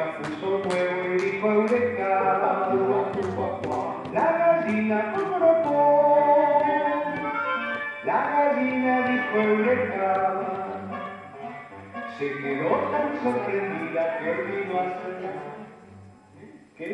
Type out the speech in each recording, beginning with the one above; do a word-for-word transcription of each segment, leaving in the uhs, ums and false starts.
puso un huevo y dijo eureka. La gallina cocorocó. La gallina dijo eureka. Se quedó tan sorprendida que olvidó hacer. ¿Qué?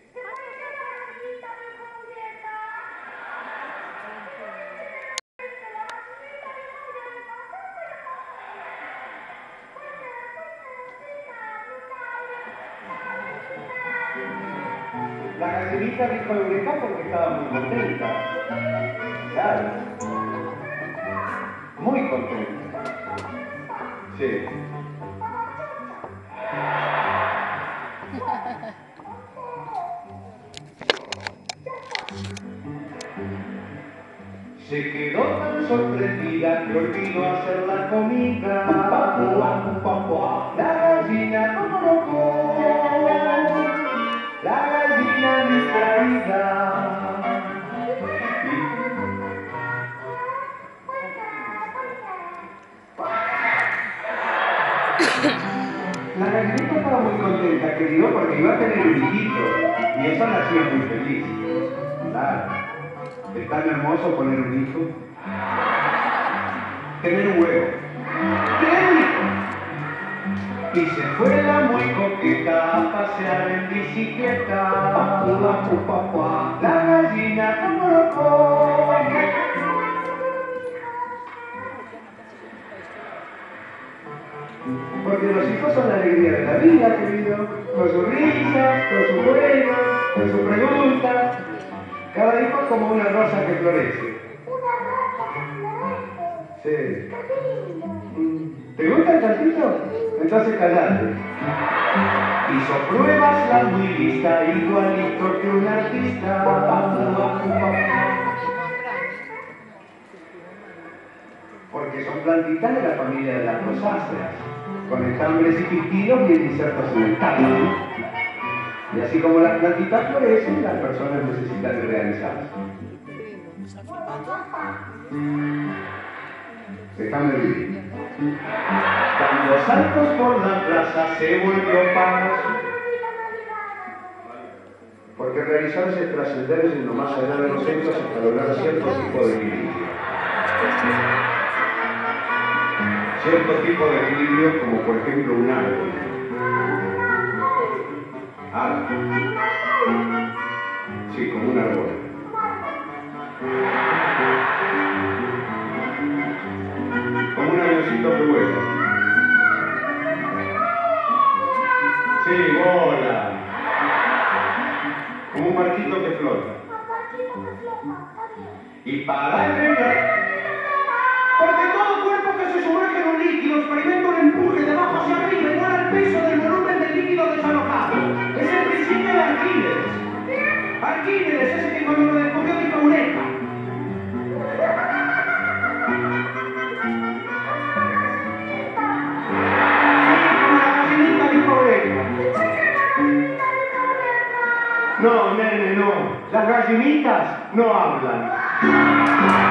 La gallinita dijo eureka porque estaba muy contenta. Claro. Muy contenta. Sí. Se quedó tan sorprendida que olvidó hacer la comida. La gallina cocorocó. La gallina distraída. La gallinita estaba muy contenta, querido, porque iba a tener un hijito. Y eso la hacía muy feliz. Claro. Es tan hermoso poner un hijo. Tener un huevo. ¡Tener un hijo! Y se fue la muy coqueta a pasear en bicicleta. La gallina cocorocó. Porque los hijos son la alegría de la vida, querido. Con sus risas, con sus juegos, con sus preguntas. Cada hijo es como una rosa que florece. Sí. ¿Te gusta el cantito? Entonces callate. Hizo pruebas la muy lista, igualito que un artista. Porque son plantitas de la familia de las rosáceas, con estambres y pistilos bien insertos en el tálamo. Y así como las plantitas florecen, las personas necesitan realizarse. Déjame vivir. Dando saltos por la plaza se volvió paz. Porque realizarse es trascender en lo más allá de los centros hasta lograr cierto tipo de equilibrio. Cierto tipo de equilibrio, como por ejemplo un árbol. Árbol. Sí, como un árbol. Como un avioncito que vuela. Sí, bola. Como un barquito que flota. Y para entregar. Porque todo cuerpo que se sumerge en un líquido experimenta un empuje de abajo hacia arriba igual al peso del volumen del líquido desalojado. Es el principio de Arquímedes. Arquímedes es el que cuando lo descubrió dijo eureka. No, nene, no. Las gallinitas no hablan.